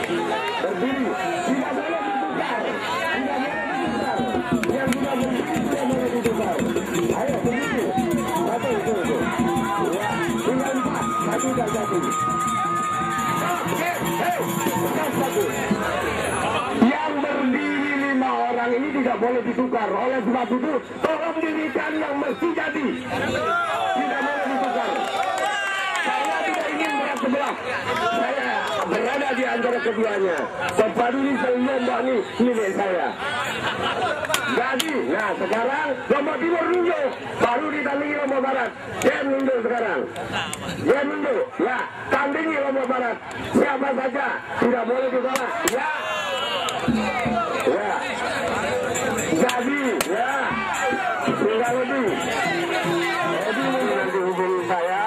Berdiri, tidak boleh ditukar. Yang sudah berdiri tidak boleh ditukar. Ayo berdiri. Satu itu. Ya, tinggal 4. Satu dan satu. Satu. Yang berdiri 5 orang ini tidak boleh ditukar. Oleh sebab itu, tolong dirikan yang mesti jadi. Tidak boleh ditukar. Saya tidak ingin berat sebelah. Saya berada di antara keduanya. Bapak ini lomba ini milik saya. Jadi, nah sekarang lomba timur nunjuk, baru ditandingi lomba barat. Dia nunjuk sekarang. Dia nunjuk. Ya, tandingi lomba barat. Siapa saja tidak boleh ditolak. Ya. Ya. Jadi, ya. Tinggal lebih. Jadi nanti hubungi saya.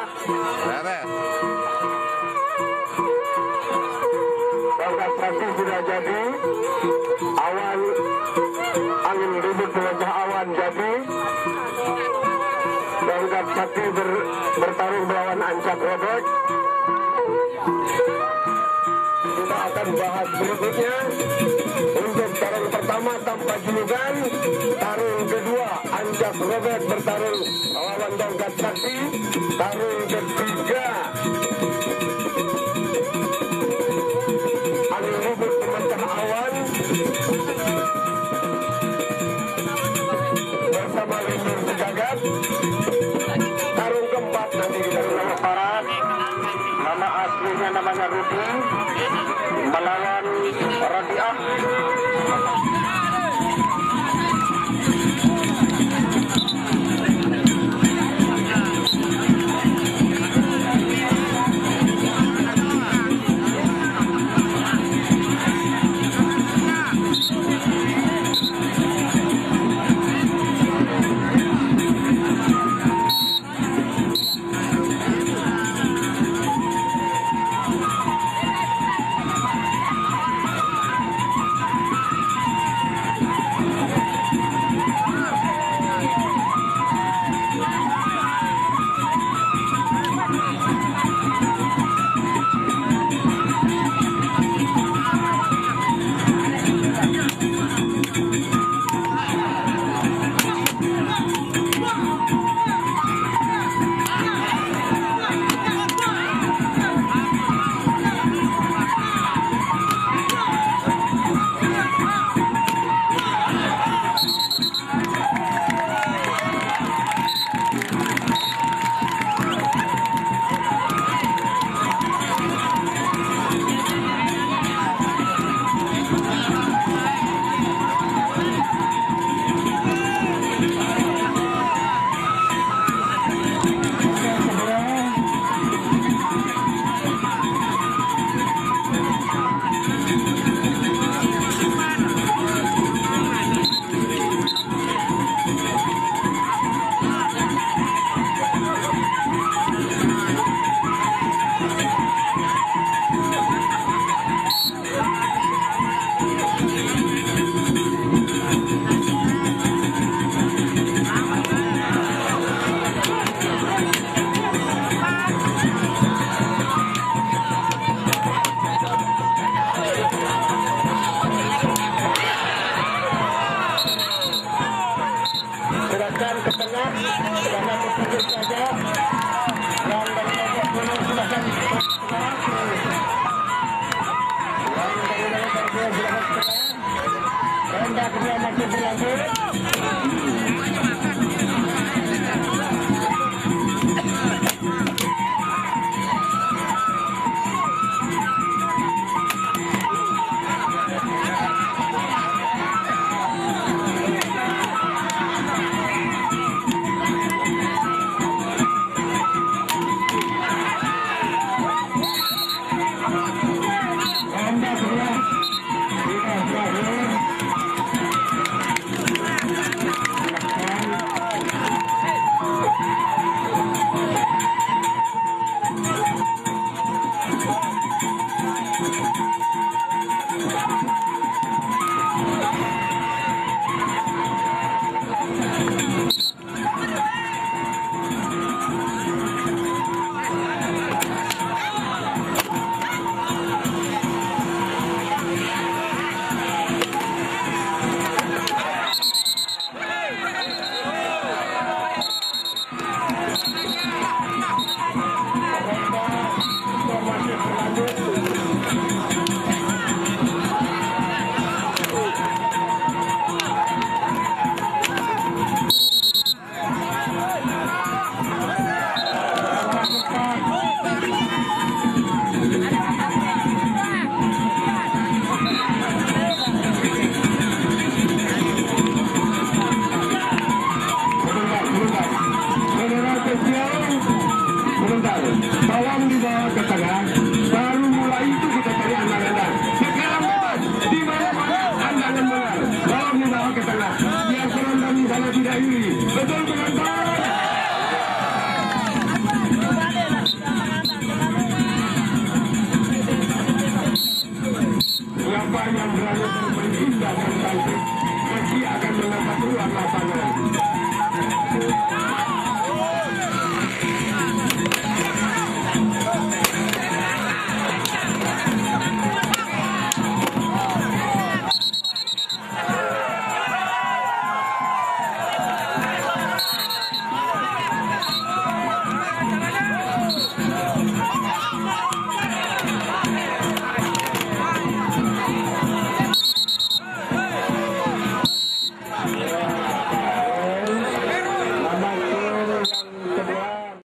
Tongkat sakti sudah jadi. Awan angin ribut pemecah awan jadi. Tongkat sakti bertarung melawan ancak robot. Kita akan bahas berikutnya. Untuk tarung pertama tanpa julukan, tarung kedua ancak robot bertarung melawan tongkat sakti, tarung ketiga angin ribut pemecah awan bersama Lindur Sejagat. Tarung keempat nanti kita nama Parat, nama aslinya namanya Rudi, melawan Radiah.